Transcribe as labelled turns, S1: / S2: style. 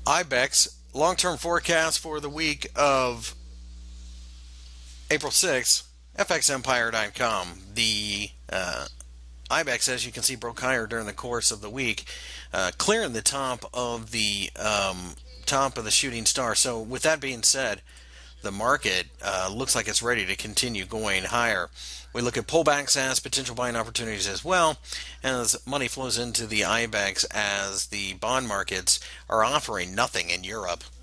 S1: IBEX long-term forecast for the week of April 6th, fxempire.com. The IBEX, as you can see, broke higher during the course of the week, clearing the top of the shooting star. So with that being said, the market looks like it's ready to continue going higher. We look at pullbacks as potential buying opportunities as well, as money flows into the IBEX as the bond markets are offering nothing in Europe.